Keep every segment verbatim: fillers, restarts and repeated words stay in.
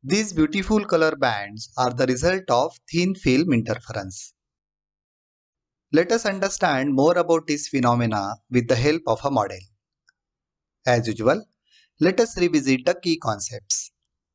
These beautiful color bands are the result of thin film interference. Let us understand more about this phenomena with the help of a model. As usual, let us revisit the key concepts.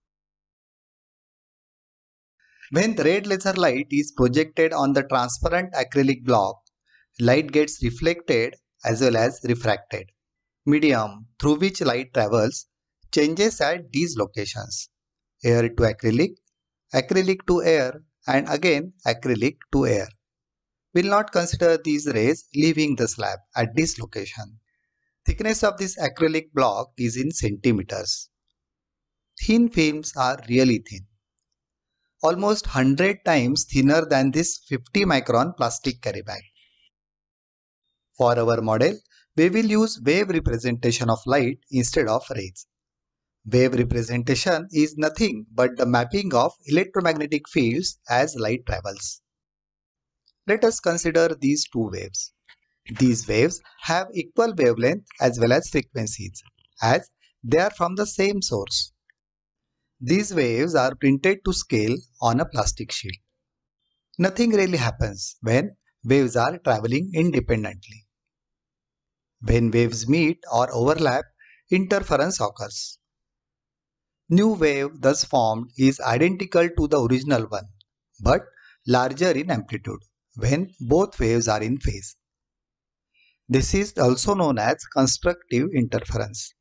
When the red laser light is projected on the transparent acrylic block, light gets reflected as well as refracted. Medium through which light travels changes at these locations: air to acrylic, acrylic to air, and again acrylic to air. We will not consider these rays leaving the slab at this location. Thickness of this acrylic block is in centimeters. Thin films are really thin, almost one hundred times thinner than this fifty micron plastic carry bag. For our model, we will use wave representation of light instead of rays. Wave representation is nothing but the mapping of electromagnetic fields as light travels. Let us consider these two waves. These waves have equal wavelength as well as frequencies, as they are from the same source. These waves are printed to scale on a plastic sheet. Nothing really happens when waves are traveling independently. When waves meet or overlap, interference occurs. New wave thus formed is identical to the original one, but larger in amplitude when both waves are in phase. This is also known as constructive interference.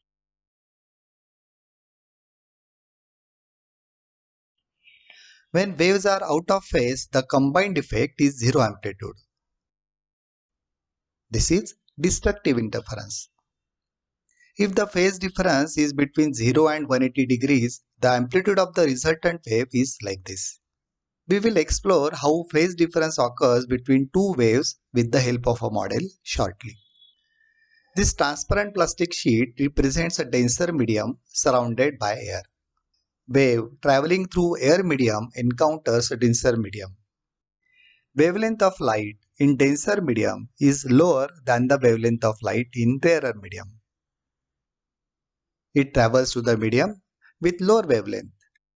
When waves are out of phase, the combined effect is zero amplitude. This is destructive interference. If the phase difference is between zero and one hundred eighty degrees, the amplitude of the resultant wave is like this. We will explore how phase difference occurs between two waves with the help of a model shortly. This transparent plastic sheet represents a denser medium surrounded by air. Wave traveling through air medium encounters a denser medium. Wavelength of light in denser medium is lower than the wavelength of light in rarer medium. It travels through the medium with lower wavelength.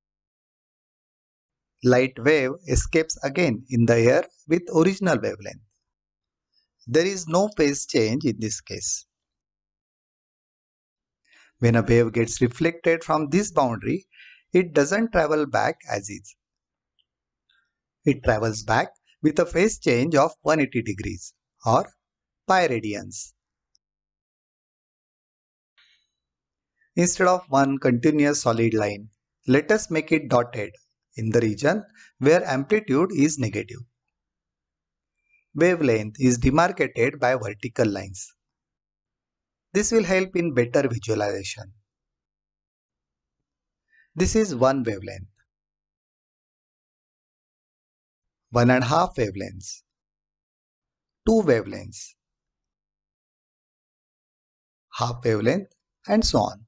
Light wave escapes again in the air with original wavelength. There is no phase change in this case. When a wave gets reflected from this boundary, it doesn't travel back as is. It travels back with a phase change of one hundred eighty degrees or pi radians. Instead of one continuous solid line, let us make it dotted in the region where amplitude is negative. Wavelength is demarcated by vertical lines. This will help in better visualization. This is one wavelength, one and a half wavelengths, two wavelengths, half wavelength, and so on.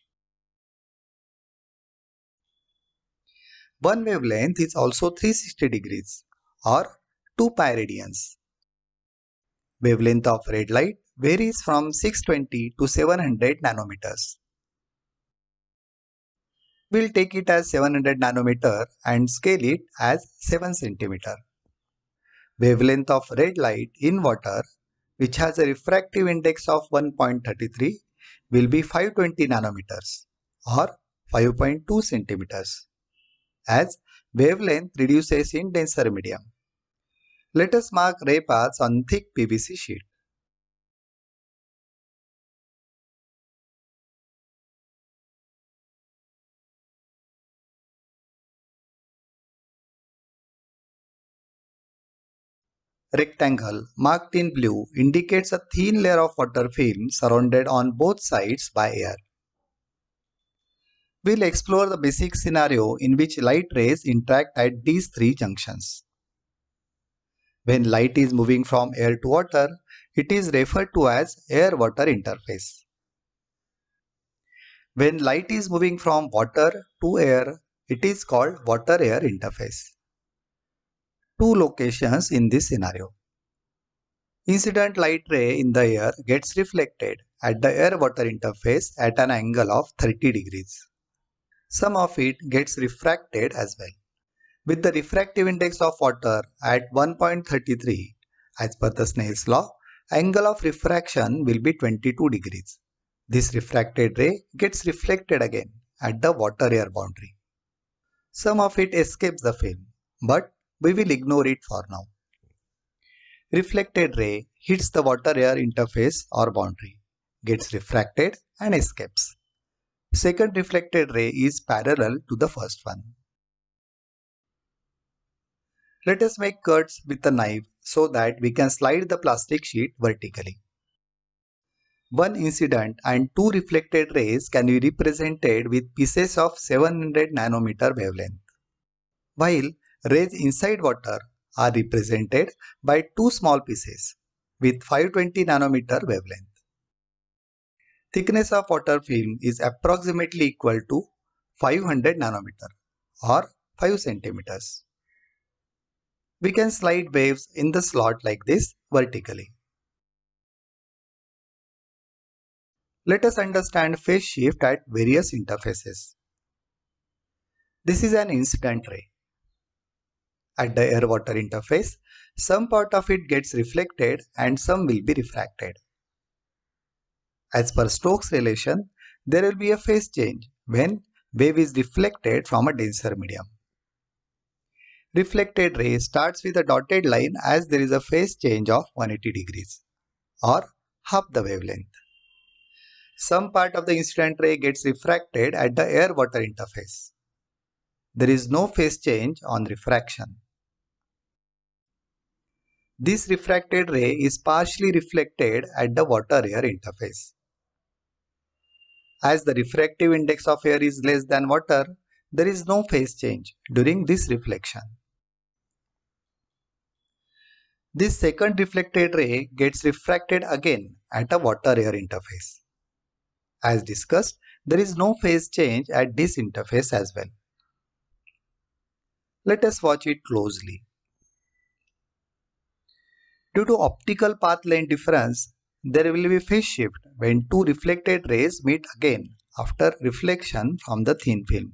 One wavelength is also three hundred sixty degrees or two pi radians. Wavelength of red light varies from six hundred twenty to seven hundred nanometers. We'll take it as seven hundred nanometer and scale it as seven centimeter. Wavelength of red light in water, which has a refractive index of one point three three, will be five hundred twenty nanometers or five point two centimeters, as wavelength reduces in denser medium. Let us mark ray paths on thick P V C sheet. Rectangle marked in blue indicates a thin layer of water film surrounded on both sides by air. We'll explore the basic scenario in which light rays interact at these three junctions. When light is moving from air to water, it is referred to as air-water interface. When light is moving from water to air, it is called water-air interface. Two locations in this scenario. Incident light ray in the air gets reflected at the air-water interface at an angle of thirty degrees. Some of it gets refracted as well. With the refractive index of water at one point three three, as per the Snell's law, angle of refraction will be twenty-two degrees. This refracted ray gets reflected again at the water-air boundary. Some of it escapes the film, but we will ignore it for now. Reflected ray hits the water-air interface or boundary, gets refracted and escapes. Second reflected ray is parallel to the first one. Let us make cuts with a knife so that we can slide the plastic sheet vertically. One incident and two reflected rays can be represented with pieces of seven hundred nanometer wavelength, while rays inside water are represented by two small pieces with five hundred twenty nanometer wavelength. Thickness of water film is approximately equal to five hundred nanometer or five centimeters. We can slide waves in the slot like this vertically. Let us understand phase shift at various interfaces. This is an incident ray. At the air-water interface, some part of it gets reflected and some will be refracted. As per Stokes' relation, there will be a phase change when wave is reflected from a denser medium. Reflected ray starts with a dotted line as there is a phase change of one hundred eighty degrees or half the wavelength. Some part of the incident ray gets refracted at the air-water interface. There is no phase change on refraction. This refracted ray is partially reflected at the water-air interface. As the refractive index of air is less than water, there is no phase change during this reflection. This second reflected ray gets refracted again at a water-air interface. As discussed, there is no phase change at this interface as well. Let us watch it closely. Due to optical path length difference, there will be phase shift when two reflected rays meet again after reflection from the thin film.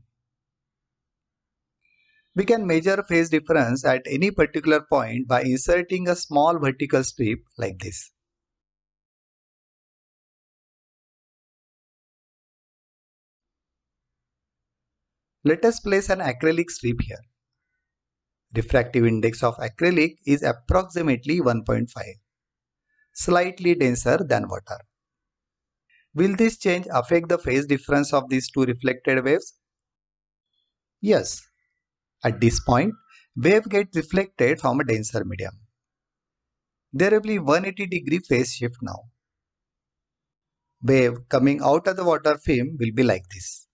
We can measure phase difference at any particular point by inserting a small vertical strip like this. Let us place an acrylic strip here. Refractive index of acrylic is approximately one point five, slightly denser than water. Will this change affect the phase difference of these two reflected waves? Yes. At this point, wave gets reflected from a denser medium. There will be one hundred eighty degree phase shift now. Wave coming out of the water film will be like this.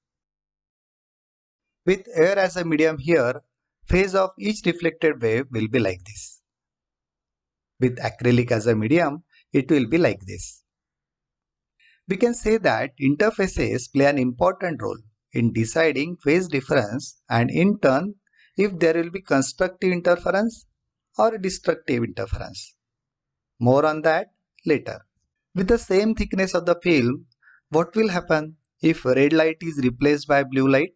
With air as a medium here, phase of each reflected wave will be like this. With acrylic as a medium, it will be like this. We can say that interfaces play an important role in deciding phase difference and in turn if there will be constructive interference or destructive interference. More on that later. With the same thickness of the film, what will happen if red light is replaced by blue light?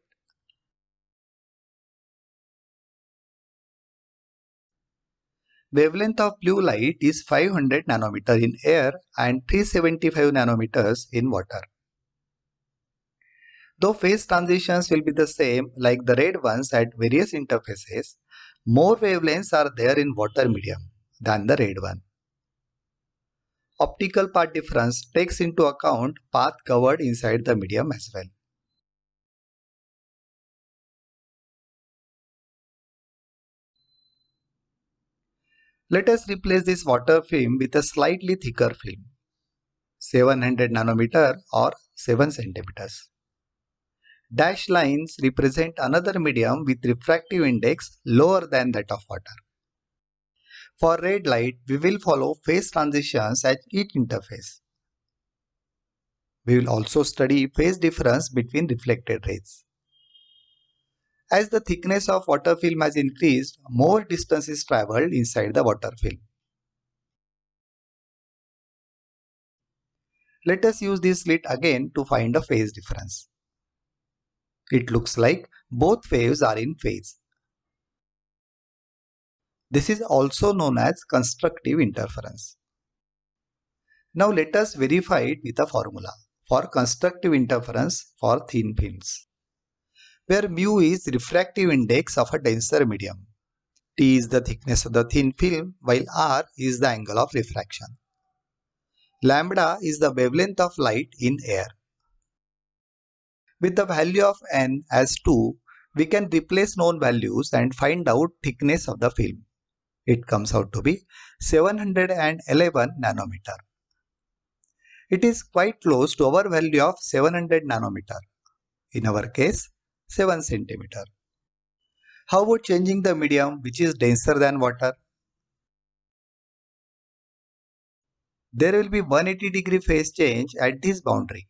Wavelength of blue light is five hundred nanometer in air and three hundred seventy-five nanometers in water. Though phase transitions will be the same like the red ones at various interfaces, more wavelengths are there in water medium than the red one. Optical path difference takes into account path covered inside the medium as well. Let us replace this water film with a slightly thicker film, seven hundred nanometer or seven centimeters. Dashed lines represent another medium with refractive index lower than that of water. For red light, we will follow phase transitions at each interface. We will also study phase difference between reflected rays. As the thickness of water film has increased, more distance is travelled inside the water film. Let us use this slit again to find a phase difference. It looks like both waves are in phase. This is also known as constructive interference. Now let us verify it with a formula for constructive interference for thin films, where mu is refractive index of a denser medium. T is the thickness of the thin film, while R is the angle of refraction. Lambda is the wavelength of light in air. With the value of n as two, we can replace known values and find out thickness of the film. It comes out to be seven hundred eleven nanometer. It is quite close to our value of seven hundred nanometer. In our case, seven centimeter. How about changing the medium which is denser than water? There will be one hundred eighty degree phase change at this boundary.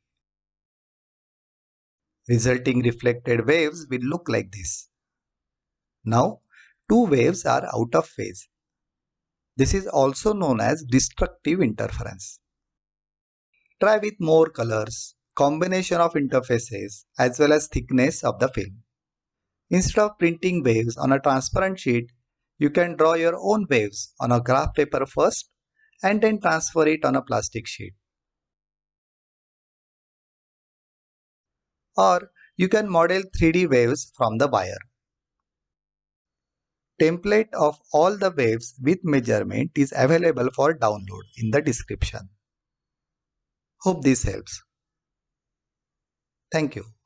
Resulting reflected waves will look like this. Now, two waves are out of phase. This is also known as destructive interference. Try with more colors, combination of interfaces, as well as thickness of the film. Instead of printing waves on a transparent sheet, you can draw your own waves on a graph paper first and then transfer it on a plastic sheet. Or you can model three D waves from the wire. Template of all the waves with measurement is available for download in the description. Hope this helps. Thank you.